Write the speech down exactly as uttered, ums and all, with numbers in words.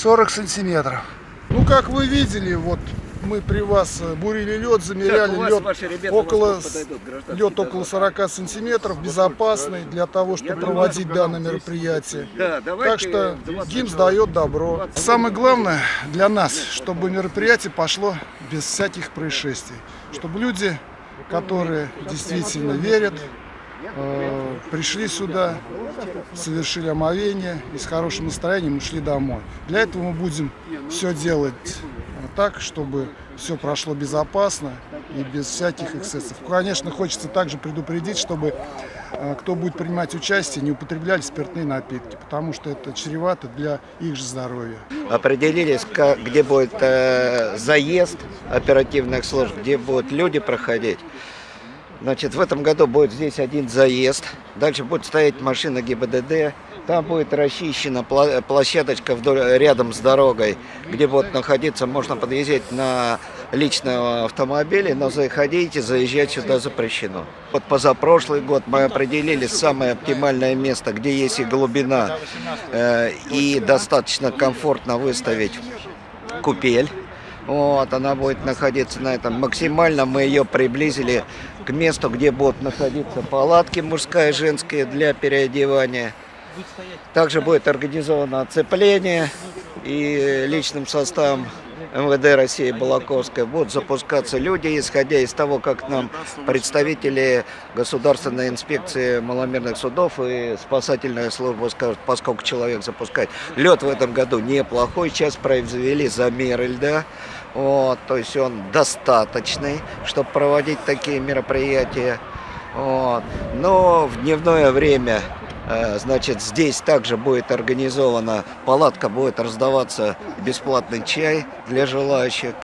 сорок сантиметров. Ну, как вы видели, вот мы при вас бурили лед, замеряли лед около, лед около сорока сантиметров, безопасный для того, чтобы проводить данное мероприятие. Так что ГИМС дает добро. Самое главное для нас, чтобы мероприятие пошло без всяких происшествий, чтобы люди, которые действительно верят, э, пришли сюда, совершили омовение и с хорошим настроением ушли домой. Для этого мы будем все делать так, чтобы все прошло безопасно и без всяких эксцессов. Конечно, хочется также предупредить, чтобы э, кто будет принимать участие, не употребляли спиртные напитки, потому что это чревато для их же здоровья. Определились, где будет э, заезд оперативных служб, где будут люди проходить. Значит, в этом году будет здесь один заезд, дальше будет стоять машина ГИБДД, там будет расчищена площадочка вдоль, рядом с дорогой, где будет находиться, можно подъезжать на личном автомобиле, но заходить и заезжать сюда запрещено. Вот позапрошлый год мы определили самое оптимальное место, где есть и глубина, э, и достаточно комфортно выставить купель. Вот, она будет находиться на этом. Максимально мы ее приблизили к месту, где будут находиться палатки мужская и женская для переодевания. Также будет организовано оцепление, и личным составом эм вэ дэ России Балаковской будут запускаться люди, исходя из того, как нам представители Государственной инспекции маломерных судов и спасательная служба скажут, поскольку человек запускать. Лед в этом году неплохой, сейчас произвели замеры льда, вот, то есть он достаточный, чтобы проводить такие мероприятия. Вот. Но в дневное время, значит, здесь также будет организована палатка, будет раздаваться бесплатный чай для желающих.